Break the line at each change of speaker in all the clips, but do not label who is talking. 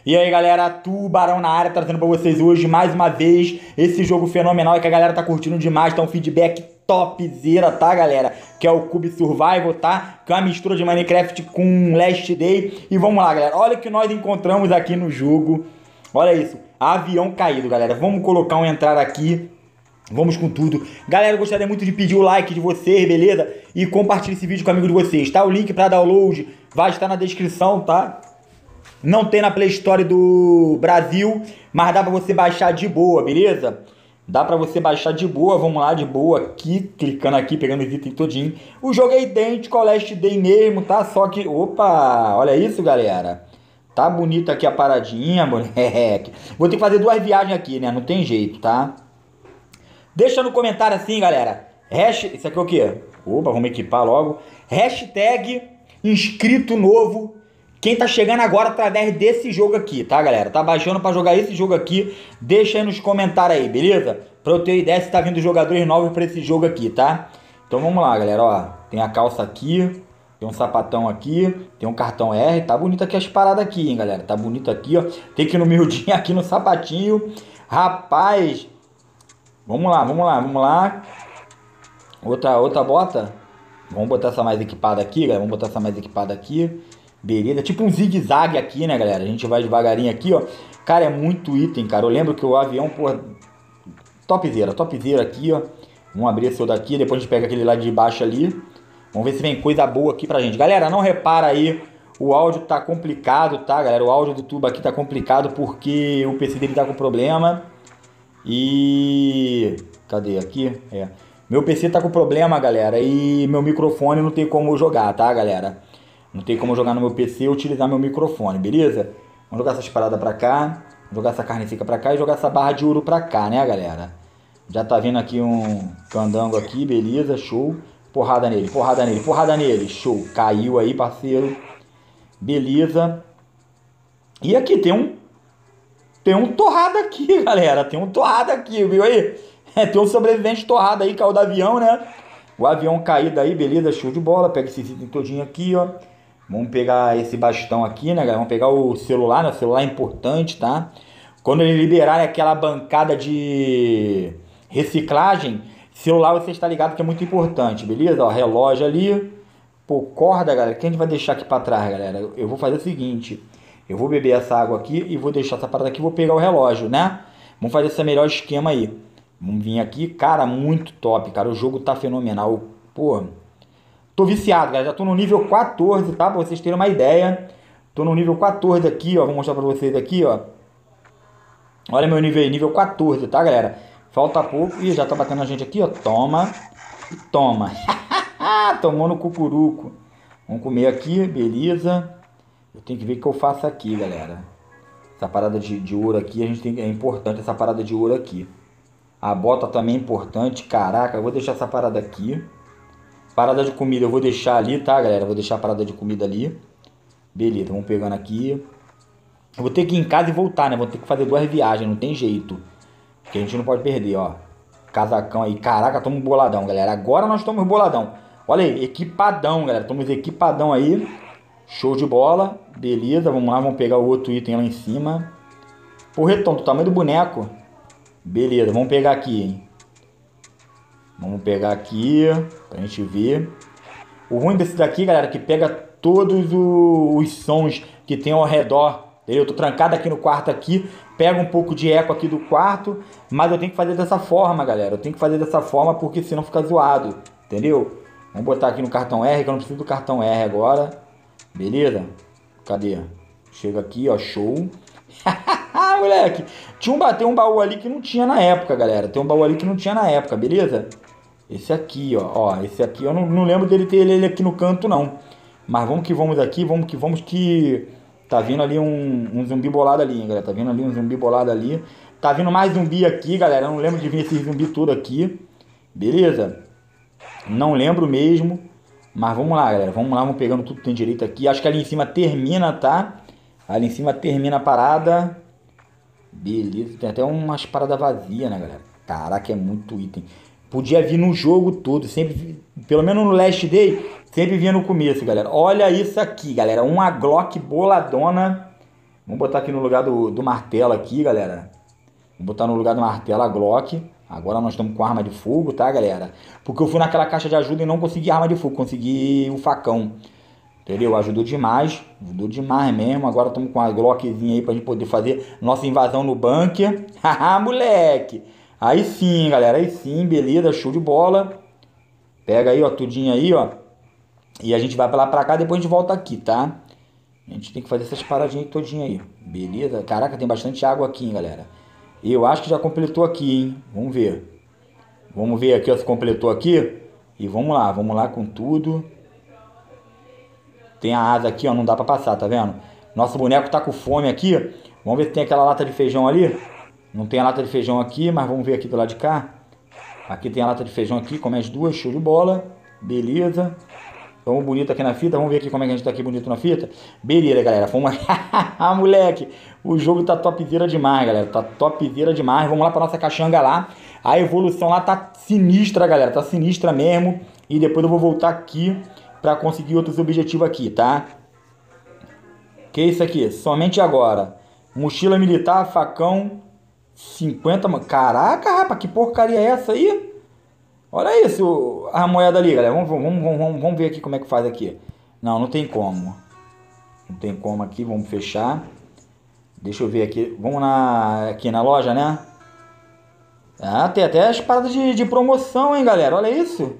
E aí galera, Tubarão na área, trazendo pra vocês hoje mais uma vez esse jogo fenomenal que a galera tá curtindo demais, tá um feedback topzera, tá galera? Que é o Cube Survival, tá? Que é uma mistura de Minecraft com Last Day. E vamos lá galera, olha o que nós encontramos aqui no jogo. Olha isso, avião caído galera. Vamos colocar um entrar aqui. Vamos com tudo. Galera, eu gostaria muito de pedir o like de vocês, beleza? E compartilhe esse vídeo com amigos de vocês, tá? O link pra download vai estar na descrição, tá? Não tem na Play Store do Brasil, mas dá pra você baixar de boa, beleza? Dá pra você baixar de boa, vamos lá, de boa aqui, clicando aqui, pegando os itens todinho. O jogo é idêntico ao Last Day mesmo, tá? Só que, opa, olha isso, galera. Tá bonito aqui a paradinha, moleque. Vou ter que fazer duas viagens aqui, né? Não tem jeito, tá? Deixa no comentário assim, galera. Isso aqui é o quê? Opa, vamos equipar logo. Hashtag inscrito novo. Quem tá chegando agora através desse jogo aqui, tá, galera? Tá baixando pra jogar esse jogo aqui, deixa aí nos comentários aí, beleza? Pra eu ter ideia se tá vindo jogadores novos pra esse jogo aqui, tá? Então vamos lá, galera, ó. Tem a calça aqui, tem um sapatão aqui, tem um cartão R. Tá bonito aqui as paradas aqui, hein, galera? Tá bonito aqui, ó. Tem que ir no miudinho aqui no sapatinho. Rapaz, vamos lá, vamos lá, vamos lá. Outra bota. Vamos botar essa mais equipada aqui, galera. Vamos botar essa mais equipada aqui. Beleza, tipo um zigue-zague aqui, né, galera? A gente vai devagarinho aqui, ó. Cara, é muito item, cara. Eu lembro que o avião, pô, topzera aqui, ó. Vamos abrir esse outro daqui, depois a gente pega aquele lá de baixo ali. Vamos ver se vem coisa boa aqui pra gente. Galera, não repara aí, o áudio tá complicado, tá, galera? O áudio do tubo aqui tá complicado porque o PC dele tá com problema. E... cadê? Aqui? É. Meu PC tá com problema, galera, e meu microfone não tem como jogar, tá, galera? Não tem como jogar no meu PC e utilizar meu microfone, beleza? Vamos jogar essas paradas pra cá, jogar essa carne seca pra cá e jogar essa barra de ouro pra cá, né, galera? Já tá vindo aqui um candango aqui, beleza, show. Porrada nele, porrada nele, porrada nele, show. Caiu aí, parceiro. Beleza. E aqui tem um torrado aqui, galera. Tem um torrado aqui, viu aí? Tem um sobrevivente torrado aí, caiu do avião, né? O avião caído aí, beleza, show de bola. Pega esse item todinho aqui, ó. Vamos pegar esse bastão aqui, né, galera? Vamos pegar o celular, né? O celular é importante, tá? Quando ele liberar aquela bancada de reciclagem, celular você está ligado que é muito importante, beleza? Ó, relógio ali. Pô, corda, galera. Quem a gente vai deixar aqui pra trás, galera? Eu vou fazer o seguinte. Eu vou beber essa água aqui e vou deixar essa parada aqui e vou pegar o relógio, né? Vamos fazer esse melhor esquema aí. Vamos vir aqui. Cara, muito top, cara. O jogo tá fenomenal. Pô... tô viciado, galera. Já tô no nível 14, tá? Pra vocês terem uma ideia. Tô no nível 14 aqui, ó. Vou mostrar pra vocês aqui, ó. Olha meu nível aí, nível 14, tá, galera? Falta pouco. Ih, já tá batendo a gente aqui, ó. Toma. E toma. Tomou no cucuruco. Vamos comer aqui, beleza. Eu tenho que ver o que eu faço aqui, galera. Essa parada de ouro aqui, a gente tem... é importante essa parada de ouro aqui. A bota também é importante. Caraca, eu vou deixar essa parada aqui. Parada de comida eu vou deixar ali, tá, galera? Vou deixar a parada de comida ali. Beleza, vamos pegando aqui. Eu vou ter que ir em casa e voltar, né? Vou ter que fazer duas viagens, não tem jeito. Porque a gente não pode perder, ó. Casacão aí. Caraca, estamos boladão, galera. Agora nós estamos boladão. Olha aí, equipadão, galera. Estamos equipadão aí. Show de bola. Beleza, vamos lá, vamos pegar o outro item lá em cima. Porretão, do tamanho do boneco. Beleza, vamos pegar aqui, hein? Vamos pegar aqui, pra gente ver. O ruim desse daqui, galera, é que pega todos os sons que tem ao redor. Entendeu? Eu tô trancado aqui no quarto aqui. Pega um pouco de eco aqui do quarto. Mas eu tenho que fazer dessa forma, galera. Eu tenho que fazer dessa forma porque senão fica zoado. Entendeu? Vamos botar aqui no cartão R, que eu não preciso do cartão R agora. Beleza? Cadê? Chega aqui, ó, show. Moleque, tem um baú ali que não tinha na época, galera. Tem um baú ali que não tinha na época, beleza? Esse aqui, ó, esse aqui eu não lembro dele ter ele aqui no canto, não. Mas vamos que vamos aqui, vamos que... tá vindo ali um zumbi bolado ali, hein, galera. Tá vindo ali um zumbi bolado ali. Tá vindo mais zumbi aqui, galera. Eu não lembro de vir esse zumbi todo aqui. Beleza? Não lembro mesmo. Mas vamos lá, galera. Vamos lá, vamos pegando tudo que tem direito aqui. Acho que ali em cima termina, tá? Ali em cima termina a parada. Beleza. Tem até umas paradas vazias, né, galera? Caraca, é muito item. Podia vir no jogo todo, sempre, pelo menos no Last Day, sempre vinha no começo, galera. Olha isso aqui, galera, uma Glock boladona. Vamos botar aqui no lugar do martelo aqui, galera. Vamos botar no lugar do martelo a Glock. Agora nós estamos com arma de fogo, tá, galera? Porque eu fui naquela caixa de ajuda e não consegui arma de fogo, consegui o facão. Entendeu? Ajudou demais mesmo. Agora estamos com a Glockzinha aí pra gente poder fazer nossa invasão no bunker. Haha, moleque! Aí sim, galera, aí sim, beleza, show de bola. Pega aí, ó, tudinho aí, ó. E a gente vai pra lá pra cá, depois a gente volta aqui, tá? A gente tem que fazer essas paradinhas todinha aí, beleza? Caraca, tem bastante água aqui, hein, galera. Eu acho que já completou aqui, hein? Vamos ver. Vamos ver aqui, ó, se completou aqui. E vamos lá com tudo. Tem a asa aqui, ó, não dá pra passar, tá vendo? Nosso boneco tá com fome aqui. Vamos ver se tem aquela lata de feijão ali. Não tem a lata de feijão aqui, mas vamos ver aqui do lado de cá. Aqui tem a lata de feijão aqui, come as duas, show de bola. Beleza. Vamos bonito aqui na fita, vamos ver aqui como é que a gente tá aqui bonito na fita. Beleza, galera, vamos... Ah, moleque, o jogo tá topzera demais, galera, tá topzera demais. Vamos lá pra nossa caixanga lá. A evolução lá tá sinistra, galera, tá sinistra mesmo. E depois eu vou voltar aqui pra conseguir outros objetivos aqui, tá? Que é isso aqui? Somente agora. Mochila militar, facão, 50... Caraca, rapaz, que porcaria é essa aí? Olha isso, a moeda ali, galera. Vamos ver aqui como é que faz aqui. Não tem como. Não tem como aqui, vamos fechar. Deixa eu ver aqui. Vamos aqui na loja, né? Ah, tem até as paradas de promoção, hein, galera. Olha isso.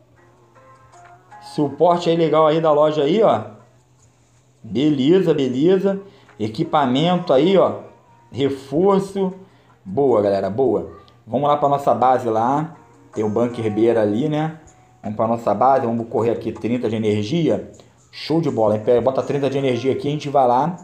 Suporte aí legal aí da loja aí, ó. Beleza, beleza. Equipamento aí, ó. Reforço. Boa, galera, boa. Vamos lá pra nossa base lá. Tem o bunker beira ali, né? Vamos para nossa base, vamos correr aqui 30 de energia. Show de bola. Bota 30 de energia aqui, a gente vai lá.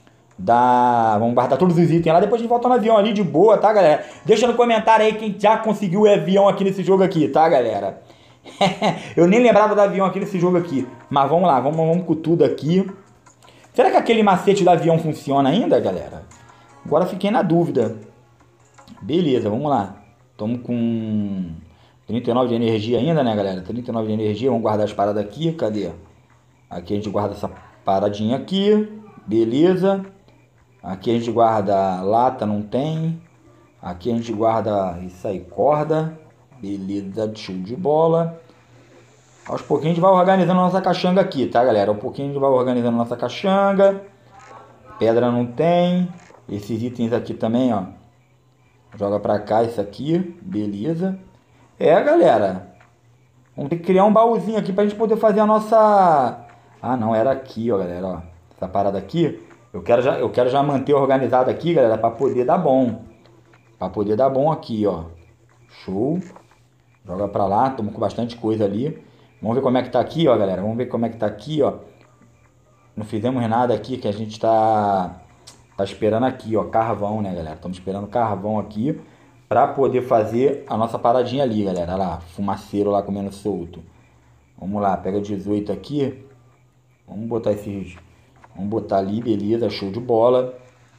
Vamos guardar todos os itens lá. Depois a gente volta no avião ali de boa, tá, galera? Deixa no comentário aí quem já conseguiu o avião aqui nesse jogo aqui, tá, galera? Eu nem lembrava do avião aqui nesse jogo aqui. Mas vamos lá, vamos com tudo aqui. Será que aquele macete do avião funciona ainda, galera? Agora fiquei na dúvida. Beleza, vamos lá. Estamos com 39 de energia ainda, né, galera? 39 de energia, vamos guardar as paradas aqui, cadê? Aqui a gente guarda essa paradinha aqui, beleza. Aqui a gente guarda lata, não tem. Aqui a gente guarda isso aí, corda, beleza, show de bola. Aos pouquinhos a gente vai organizando a nossa caixanga aqui, tá, galera? Aos pouquinho a gente vai organizando a nossa caixanga. Pedra não tem. Esses itens aqui também, ó. Joga pra cá isso aqui, beleza. Galera, vamos ter que criar um baúzinho aqui pra gente poder fazer a nossa... Ah, não, era aqui, ó, galera, ó. Essa parada aqui, eu quero já manter organizado aqui, galera, pra poder dar bom. Pra poder dar bom aqui, ó. Show. Joga pra lá, estamos com bastante coisa ali. Vamos ver como é que tá aqui, ó, galera. Vamos ver como é que tá aqui, ó. Não fizemos nada aqui, que a gente tá esperando aqui, ó, carvão, né, galera? Estamos esperando carvão aqui pra poder fazer a nossa paradinha ali, galera. Olha lá, fumaceiro lá comendo solto. Vamos lá, pega 18 aqui. Vamos botar Vamos botar ali, beleza, show de bola.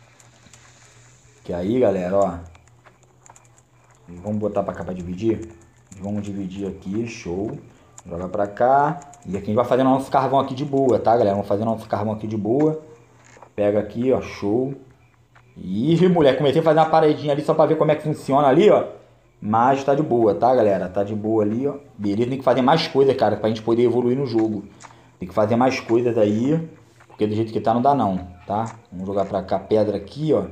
Que aí, galera, ó. Vamos botar pra cá pra dividir. Vamos dividir aqui, show. Joga pra cá. E aqui a gente vai fazendo nosso carvão aqui de boa, tá, galera? Vamos fazer nosso carvão aqui de boa. Pega aqui, ó, show. Ih, mulher, comecei a fazer uma paredinha ali só pra ver como é que funciona ali, ó. Mas tá de boa, tá, galera? Tá de boa ali, ó. Beleza, tem que fazer mais coisas, cara, pra gente poder evoluir no jogo. Tem que fazer mais coisas aí, porque do jeito que tá não dá não, tá? Vamos jogar pra cá pedra aqui, ó.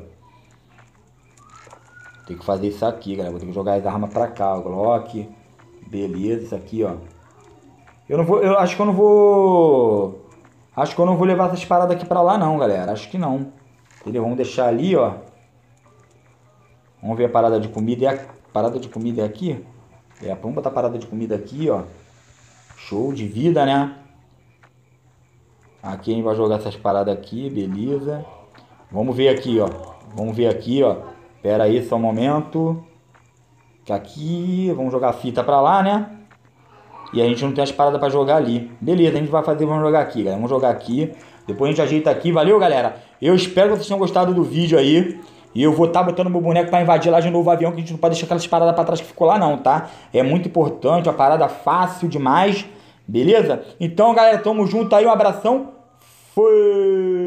Tem que fazer isso aqui, galera. Vou ter que jogar as armas pra cá, ó. Glock. Beleza, isso aqui, ó. Eu acho que eu não vou... Acho que eu não vou levar essas paradas aqui pra lá não, galera. Acho que não. Entendeu? Vamos deixar ali, ó. Vamos ver a parada de comida. Parada de comida é aqui? Vamos botar a parada de comida aqui, ó. Show de vida, né? Aqui a gente vai jogar essas paradas aqui, beleza. Vamos ver aqui, ó. Vamos ver aqui, ó. Pera aí, só um momento. Que aqui, vamos jogar a fita pra lá, né? E a gente não tem as paradas pra jogar ali. Beleza, a gente vai fazer, vamos jogar aqui, galera. Vamos jogar aqui. Depois a gente ajeita aqui. Valeu, galera. Eu espero que vocês tenham gostado do vídeo aí. E eu vou estar botando meu boneco pra invadir lá de novo o avião, que a gente não pode deixar aquelas paradas pra trás que ficou lá não, tá? É muito importante, uma parada fácil demais. Beleza? Então, galera, tamo junto aí. Um abração. Foi!